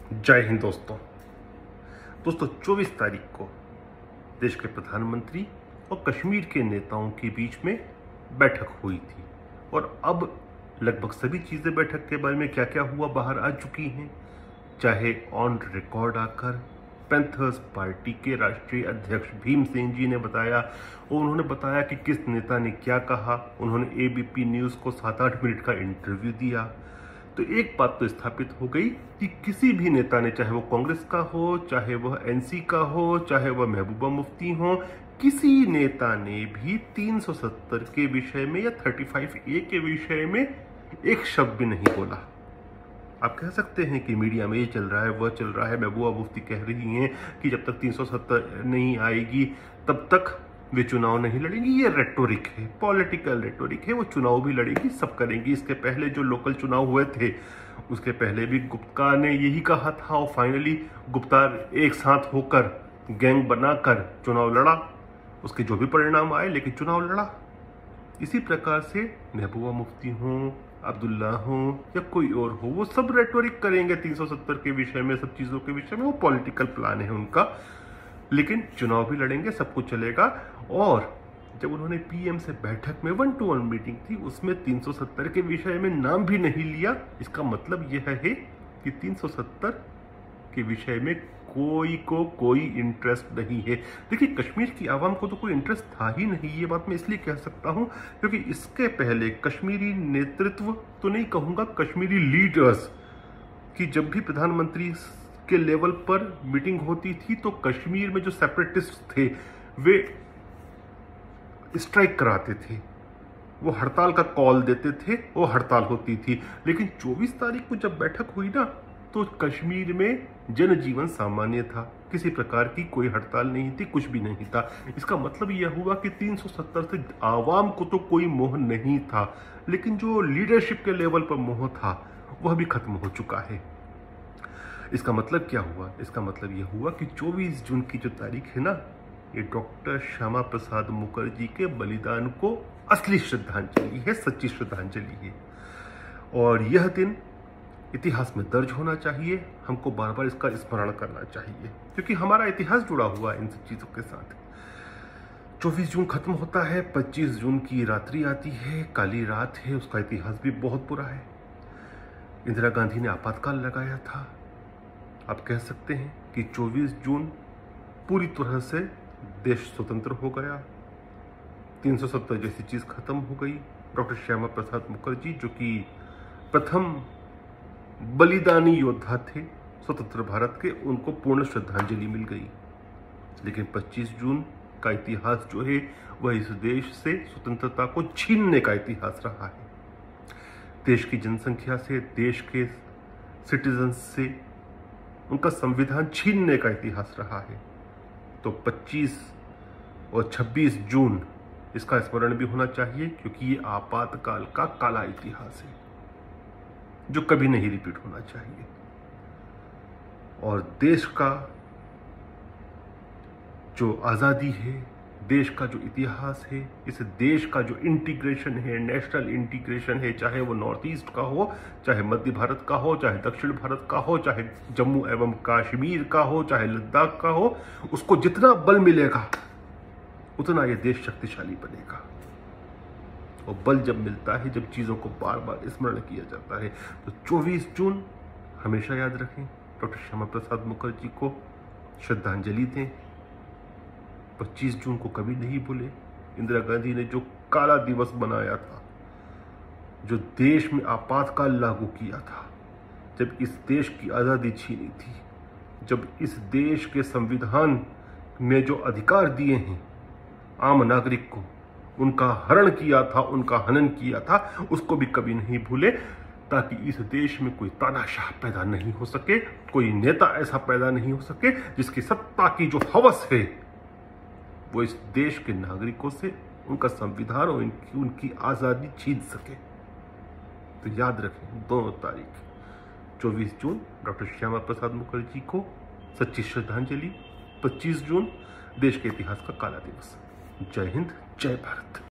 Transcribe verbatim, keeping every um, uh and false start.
जय हिंद दोस्तों दोस्तों चौबीस तारीख को देश के प्रधानमंत्री और कश्मीर के नेताओं के बीच में बैठक हुई थी और अब लगभग सभी चीज़ें बैठक के बारे में क्या क्या हुआ बाहर आ चुकी हैं। चाहे ऑन रिकॉर्ड आकर पैंथर्स पार्टी के राष्ट्रीय अध्यक्ष भीमसेन जी ने बताया और उन्होंने बताया कि किस नेता ने क्या कहा। उन्होंने एबीपी न्यूज़ को सात आठ मिनट का इंटरव्यू दिया। तो एक बात तो स्थापित हो गई कि किसी भी नेता ने, चाहे वो कांग्रेस का हो, चाहे वह एनसी का हो, चाहे वह महबूबा मुफ्ती हो, किसी नेता ने भी तीन सौ सत्तर के विषय में या पैंतीस ए के विषय में एक शब्द भी नहीं बोला। आप कह सकते हैं कि मीडिया में ये चल रहा है, वह चल रहा है, महबूबा मुफ्ती कह रही हैं कि जब तक तीन सौ सत्तर नहीं आएगी तब तक वे चुनाव नहीं लड़ेंगी। ये रेटोरिक है, पॉलिटिकल रेटोरिक है। वो चुनाव भी लड़ेंगी, सब करेंगी। इसके पहले जो लोकल चुनाव हुए थे उसके पहले भी गुप्ता ने यही कहा था और फाइनली गुप्ता एक साथ होकर गैंग बनाकर चुनाव लड़ा। उसके जो भी परिणाम आए लेकिन चुनाव लड़ा। इसी प्रकार से महबूबा मुफ्ती हों, अब्दुल्ला हो या कोई और हो, वो सब रेटोरिक करेंगे तीन सौ सत्तर के विषय में, सब चीज़ों के विषय में। वो पॉलिटिकल प्लान है उनका, लेकिन चुनाव भी लड़ेंगे, सब कुछ चलेगा। और जब उन्होंने पीएम से बैठक में वन टू वन मीटिंग थी उसमें तीन सौ सत्तर के विषय में नाम भी नहीं लिया। इसका मतलब यह है कि तीन सौ सत्तर के विषय में कोई को कोई इंटरेस्ट नहीं है। देखिए, कश्मीर की आवाम को तो कोई इंटरेस्ट था ही नहीं। ये बात मैं इसलिए कह सकता हूं क्योंकि इसके पहले कश्मीरी नेतृत्व तो नहीं कहूंगा, कश्मीरी लीडर्स की जब भी प्रधानमंत्री के लेवल पर मीटिंग होती थी तो कश्मीर में जो सेपरेटिस्ट थे वे स्ट्राइक कराते थे, वो हड़ताल का कॉल देते थे, वो हड़ताल होती थी। लेकिन चौबीस तारीख को जब बैठक हुई ना तो कश्मीर में जनजीवन सामान्य था, किसी प्रकार की कोई हड़ताल नहीं थी, कुछ भी नहीं था। इसका मतलब यह हुआ कि तीन सौ सत्तर से आवाम को तो कोई मोह नहीं था, लेकिन जो लीडरशिप के लेवल पर मोह था वह भी खत्म हो चुका है। इसका मतलब क्या हुआ? इसका मतलब यह हुआ कि चौबीस जून की जो तारीख है ना, ये डॉक्टर श्यामा प्रसाद मुखर्जी के बलिदान को असली श्रद्धांजलि है, सच्ची श्रद्धांजलि है। और यह दिन इतिहास में दर्ज होना चाहिए। हमको बार बार इसका स्मरण करना चाहिए क्योंकि हमारा इतिहास जुड़ा हुआ है इन सब चीज़ों के साथ। चौबीस जून खत्म होता है, पच्चीस जून की रात्रि आती है, काली रात है। उसका इतिहास भी बहुत बुरा है। इंदिरा गांधी ने आपातकाल लगाया था। आप कह सकते हैं कि चौबीस जून पूरी तरह से देश स्वतंत्र हो गया, तीन सौ सत्तर जैसी चीज़ खत्म हो गई। डॉक्टर श्यामा प्रसाद मुखर्जी जो कि प्रथम बलिदानी योद्धा थे स्वतंत्र भारत के, उनको पूर्ण श्रद्धांजलि मिल गई। लेकिन पच्चीस जून का इतिहास जो है वह इस देश से स्वतंत्रता को छीनने का इतिहास रहा है। देश की जनसंख्या से, देश के सिटीजन्स से उनका संविधान छीनने का इतिहास रहा है। तो पच्चीस और छब्बीस जून इसका स्मरण भी होना चाहिए क्योंकि ये आपातकाल का काला इतिहास है जो कभी नहीं रिपीट होना चाहिए। और देश का जो आज़ादी है, देश का जो इतिहास है, इस देश का जो इंटीग्रेशन है, नेशनल इंटीग्रेशन है, चाहे वो नॉर्थ ईस्ट का हो, चाहे मध्य भारत का हो, चाहे दक्षिण भारत का हो, चाहे जम्मू एवं कश्मीर का हो, चाहे लद्दाख का हो, उसको जितना बल मिलेगा उतना ये देश शक्तिशाली बनेगा। और बल जब मिलता है, जब चीज़ों को बार बार स्मरण किया जाता है। तो चौबीस जून हमेशा याद रखें, डॉक्टर श्यामा प्रसाद मुखर्जी को श्रद्धांजलि दें। पच्चीस जून को कभी नहीं भूले। इंदिरा गांधी ने जो काला दिवस बनाया था, जो देश में आपातकाल लागू किया था, जब इस देश की आज़ादी छीनी थी, जब इस देश के संविधान में जो अधिकार दिए हैं आम नागरिक को, उनका हरण किया था, उनका हनन किया था, उसको भी कभी नहीं भूले, ताकि इस देश में कोई तानाशाह पैदा नहीं हो सके, कोई नेता ऐसा पैदा नहीं हो सके जिसकी सत्ता की जो हवस है वो इस देश के नागरिकों से उनका संविधान और उनकी उनकी आज़ादी छीन सके। तो याद रखें, दोनों तारीख चौबीस जून डॉक्टर श्यामा प्रसाद मुखर्जी को सच्ची श्रद्धांजलि, पच्चीस जून देश के इतिहास का काला दिवस। जय हिंद, जय भारत।